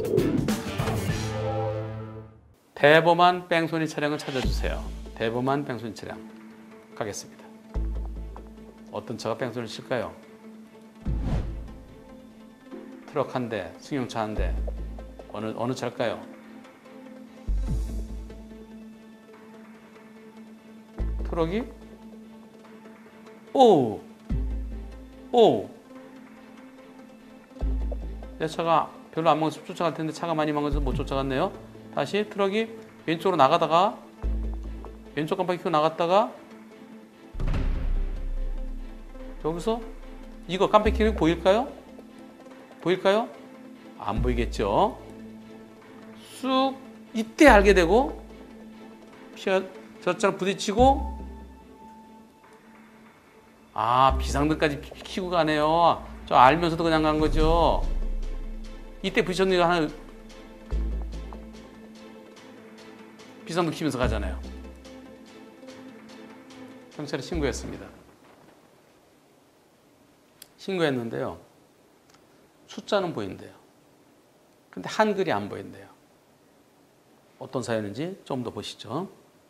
대범한 뺑소니 차량을 찾아주세요. 대범한 뺑소니 차량 가겠습니다. 어떤 차가 뺑소니를 칠까요? 트럭 한 대, 승용차 한 대. 어느 차일까요? 트럭이? 오! 내 차가 별로 안 망가져서 쫓아갈 텐데 차가 많이 망가져서 못 쫓아갔네요. 다시 트럭이 왼쪽으로 나가다가 왼쪽 깜빡이 켜고 나갔다가 여기서 이거 깜빡이 켜는 게 보일까요? 보일까요? 안 보이겠죠? 쑥 이때 알게 되고 피가 저처럼 부딪히고 비상등까지 켜고 가네요. 저 알면서도 그냥 간 거죠. 이때 부딪혔는데 하나 비상등 켜면서 가잖아요. 경찰에 신고했습니다. 신고했는데요. 숫자는 보인대요. 근데 한글이 안 보인대요. 어떤 사연인지 좀 더 보시죠.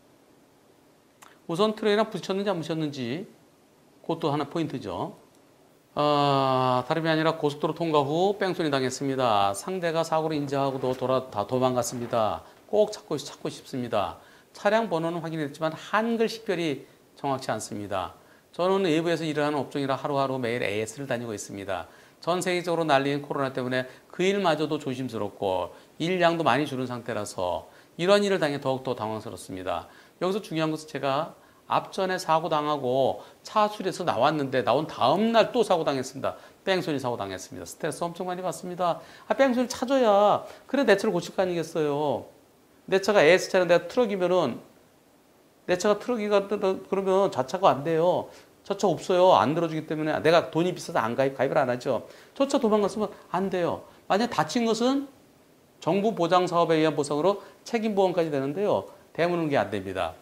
우선 트레이랑 부딪혔는지 안 부딪혔는지 그것도 하나 포인트죠. 다름이 아니라 고속도로 통과 후 뺑소니 당했습니다. 상대가 사고를 인지하고도 다 도망갔습니다. 꼭 찾고 싶습니다. 차량 번호는 확인했지만 한글 식별이 정확치 않습니다. 저는 외부에서 일을 하는 업종이라 하루하루 매일 AS를 다니고 있습니다. 전 세계적으로 난리인 코로나 때문에 그 일마저도 조심스럽고 일량도 많이 줄은 상태라서 이런 일을 당해 더욱더 당황스럽습니다. 여기서 중요한 것은 제가 앞전에 사고 당하고 차 수리해서 나왔는데 나온 다음 날 또 사고 당했습니다. 뺑소니 사고 당했습니다. 스트레스 엄청 많이 받습니다. 뺑소니 찾아야 그래 내 차를 고칠 거 아니겠어요. 내 차가 AS차량 내가 트럭이면은 내 차가 트럭이가 그러면 자차가 안 돼요. 저 차 없어요. 안 들어주기 때문에 내가 돈이 비싸서 안 가입을 안 하죠. 저 차 도망갔으면 안 돼요. 만약 다친 것은 정부 보장 사업에 의한 보상으로 책임보험까지 되는데요. 대부분 그게 안 됩니다.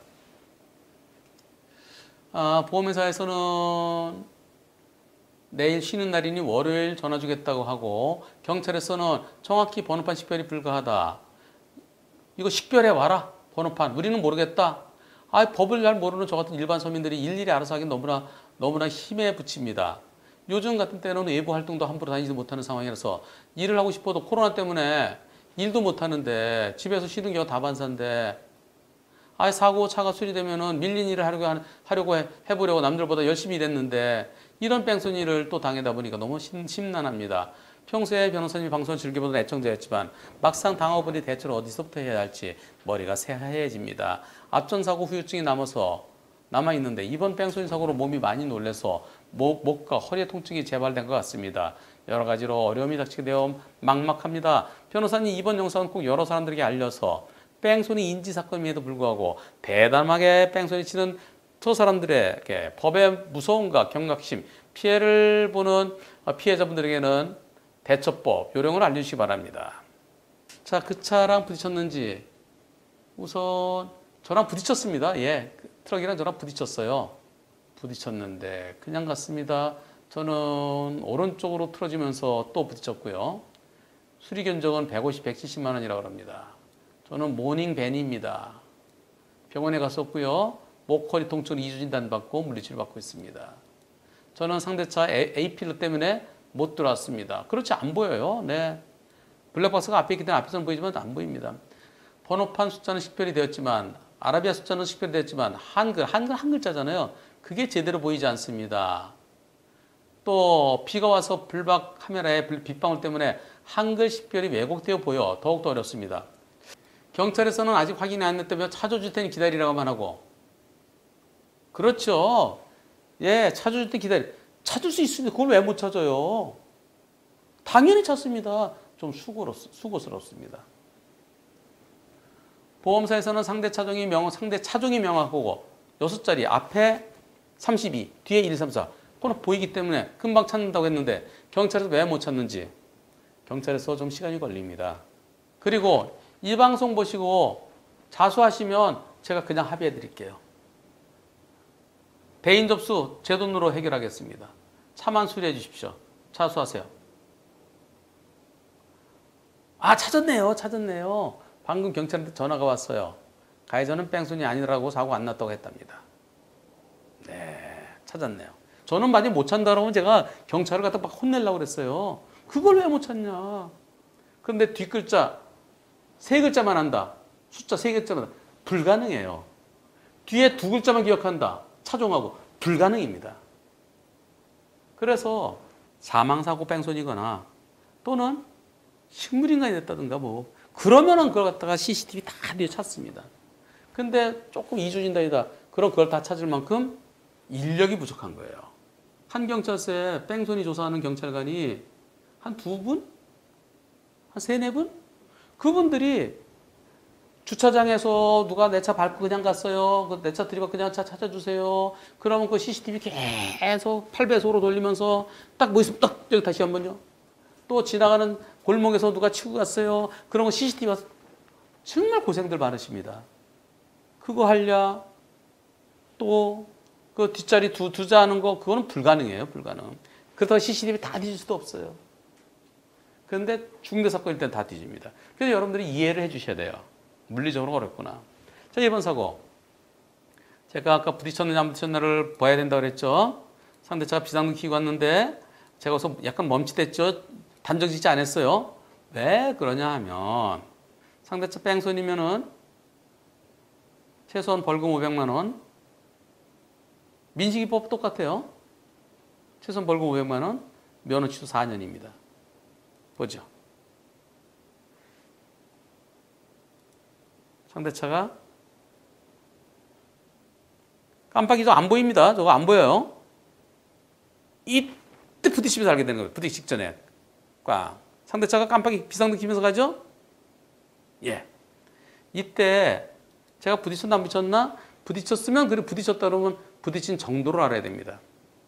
보험회사에서는 내일 쉬는 날이니 월요일 전화 주겠다고 하고 경찰에서는 정확히 번호판 식별이 불가하다. 이거 식별해 와라. 번호판. 우리는 모르겠다. 법을 잘 모르는 저 같은 일반 서민들이 일일이 알아서 하긴 너무나 힘에 부칩니다. 요즘 같은 때는 외부 활동도 함부로 다니지 못하는 상황이라서 일을 하고 싶어도 코로나 때문에 일도 못하는데 집에서 쉬는 경우가 다반사인데 사고 차가 수리되면은 밀린 일을 하려고 해보려고 남들보다 열심히 일했는데 이런 뺑소니를 또 당하다 보니까 너무 심란합니다. 평소에 변호사님이 방송을 즐겨보던 애청자였지만 막상 당하고 보니 대처를 어디서부터 해야 할지 머리가 새하얘집니다. 앞전 사고 후유증이 남아있는데 이번 뺑소니 사고로 몸이 많이 놀라서 목과 허리의 통증이 재발된 것 같습니다. 여러 가지로 어려움이 닥치게 되어 막막합니다. 변호사님 이번 영상은 꼭 여러 사람들에게 알려서 뺑소니 인지 사건임에도 불구하고 대담하게 뺑소니 치는 저 사람들의 법의 무서움과 경각심, 피해를 보는 피해자분들에게는 대처법, 요령을 알려주시기 바랍니다. 자, 그 차랑 부딪혔는지 우선 저랑 부딪혔습니다. 트럭이랑 저랑 부딪혔어요. 부딪혔는데 그냥 갔습니다. 저는 오른쪽으로 틀어지면서 또 부딪혔고요. 수리 견적은 150, 170만 원이라고 합니다. 저는 모닝벤입니다. 병원에 갔었고요. 목, 허리 통증을 2주 진단 받고 물리치료 받고 있습니다. 저는 상대차 A필러 때문에 못 들어왔습니다. 그렇지 안 보여요. 네. 블랙박스가 앞에 있기 때문에 앞에서는 보이지만 안 보입니다. 번호판 숫자는 식별이 되었지만 아라비아 숫자는 식별이 되었지만 한 글자잖아요. 그게 제대로 보이지 않습니다. 또 비가 와서 블박 카메라에 빗방울 때문에 한글 식별이 왜곡되어 보여 더욱더 어렵습니다. 경찰에서는 아직 확인이 안 됐다며 찾아줄 테니 기다리라고만 하고 그렇죠. 찾아줄 때 찾을 수 있으면 그걸 왜 못 찾아요? 당연히 찾습니다. 좀 수고스럽습니다. 보험사에서는 상대 차종이 명확하고 6자리 앞에 32 뒤에 1, 2, 3, 4 그건 보이기 때문에 금방 찾는다고 했는데 경찰에서 왜 못 찾는지 경찰에서 좀 시간이 걸립니다. 그리고 이 방송 보시고 자수하시면 제가 그냥 합의해 드릴게요. 대인 접수 제 돈으로 해결하겠습니다. 차만 수리해 주십시오. 자수하세요. 아, 찾았네요. 찾았네요. 방금 경찰한테 전화가 왔어요. 가해자는 뺑소니 아니라고 사고 안 났다고 했답니다. 네, 찾았네요. 저는 만약에 못 찾는다 그러면 제가 경찰을 갖다 막 혼내려고 그랬어요. 그걸 왜 못 찾냐. 그런데 뒷글자 세 글자만 한다. 숫자 세 글자만 한다. 불가능해요. 뒤에 두 글자만 기억한다. 차종하고 불가능입니다. 그래서 사망사고 뺑소니거나 또는 식물인간이 됐다든가 뭐 그러면은 그걸 갖다가 CCTV 다 뒤에 찾습니다. 근데 조금 이주진다이다. 그럼 그걸 다 찾을 만큼 인력이 부족한 거예요. 한 경찰서에 뺑소니 조사하는 경찰관이 한 두 분? 한 세네 분? 그분들이 주차장에서 누가 내 차 밟고 그냥 갔어요. 내 차 들이받고 그냥 차 찾아주세요. 그러면 그 CCTV 계속 8배속으로 돌리면서 딱 뭐 있으면 딱 여기 다시 한번요. 또 지나가는 골목에서 누가 치고 갔어요. 그러면 CCTV 와서 정말 고생들 많으십니다. 그거 하랴 또 그 뒷자리 두자 하는 거 그거는 불가능해요. 불가능. 그렇다고 CCTV 다 뒤질 수도 없어요. 그런데 중대 사건일 때는 다 뒤집니다. 그래서 여러분들이 이해를 해 주셔야 돼요. 물리적으로 어렵구나. 자, 이번 사고. 제가 아까 부딪혔느냐 안 부딪혔느냐를 봐야 된다고 그랬죠. 상대차가 비상등 켜고 왔는데 제가 우선 약간 멈칫했죠. 단정 짓지 않았어요. 왜 그러냐 하면 상대차 뺑소니면은 최소한 벌금 500만 원. 민식이법 똑같아요. 최소한 벌금 500만 원, 면허 취소 4년입니다. 보죠. 상대차가 깜빡이 저 안 보입니다. 저거 안 보여요. 이때 부딪히면서 알게 되는 거예요. 부딪히기 직전에. 꽉. 상대차가 깜빡이 비상등 켜면서 가죠? 예. 이때 제가 부딪혔나 안 부딪혔나? 부딪혔으면 그래 부딪혔다 그러면 부딪힌 정도를 알아야 됩니다.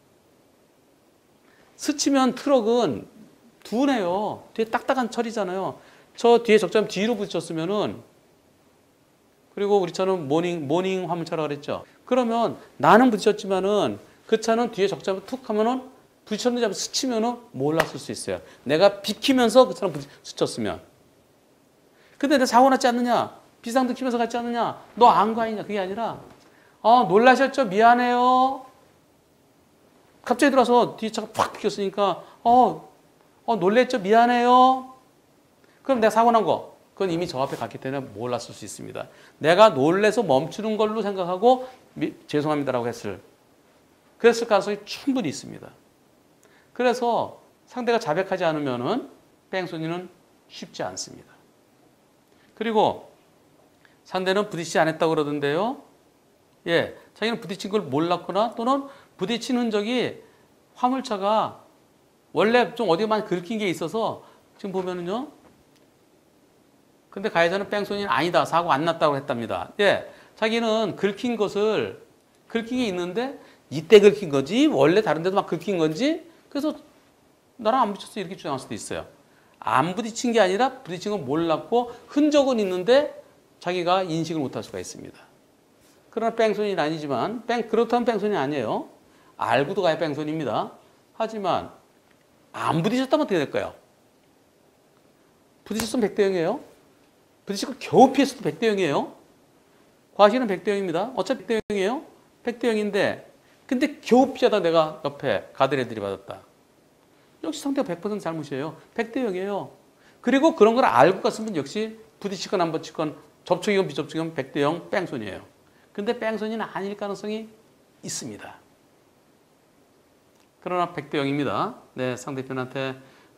스치면 트럭은 둔해요. 뒤에 딱딱한 철이잖아요. 저 뒤에 적자면 뒤로 부딪혔으면은 그리고 우리 차는 모닝 화물차라고 그랬죠. 그러면 나는 부딪혔지만은 그 차는 뒤에 적자면 툭 하면은 부딪혔는지 한번 스치면은 몰랐을 수 있어요. 내가 비키면서 그 차랑 스쳤으면. 근데 내 사고 났지 않느냐? 비상등 켜면서 갔지 않느냐? 너 안 가 있냐? 그게 아니라 놀라셨죠? 미안해요. 갑자기 들어와서 뒤에 차가 팍 비켰으니까 놀랬죠? 미안해요. 그럼 내가 사고 난 거. 그건 이미 저 앞에 갔기 때문에 몰랐을 수 있습니다. 내가 놀래서 멈추는 걸로 생각하고 죄송합니다라고 그랬을 가능성이 충분히 있습니다. 그래서 상대가 자백하지 않으면은 뺑소니는 쉽지 않습니다. 그리고 상대는 부딪히지 않았다고 그러던데요. 예, 자기는 부딪힌 걸 몰랐거나 또는 부딪힌 흔적이 화물차가 원래 좀 어디가 많이 긁힌 게 있어서 지금 보면은요. 근데 가해자는 뺑소니는 아니다. 사고 안 났다고 했답니다. 예, 자기는 긁힌 게 있는데 이때 긁힌 거지 원래 다른 데도 막 긁힌 건지 그래서 나랑 안 부딪혔어 이렇게 주장할 수도 있어요. 안 부딪힌 게 아니라 부딪힌 건 몰랐고 흔적은 있는데 자기가 인식을 못할 수가 있습니다. 그러나 뺑소니는 아니지만 그렇다면 뺑소니 아니에요. 알고도 가야 뺑소니입니다. 하지만 안 부딪혔다면 어떻게 될까요? 부딪혔으면 100대 0이에요. 부딪히고 겨우 피했어도 100대 0이에요. 과실은 100대 0입니다. 어차피 100대 0이에요. 100대 0인데 근데 겨우 피하다 내가 옆에 가드레일들이 받았다. 역시 상대가 100% 잘못이에요. 100대 0이에요. 그리고 그런 걸 알고 갔으면 역시 부딪히건 안 부딪히건 접촉이건 비접촉이건 100대 0 뺑소니예요. 근데 뺑소니는 아닐 가능성이 있습니다. 그러나 100대 0입니다. 네, 상대편한테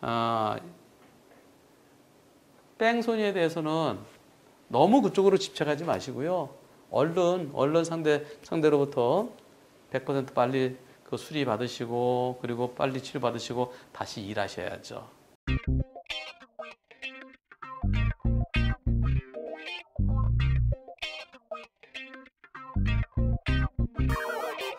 뺑소니에 대해서는 너무 그쪽으로 집착하지 마시고요. 얼른 상대로부터 100% 빨리 그 수리 받으시고 그리고 빨리 치료 받으시고 다시 일하셔야죠.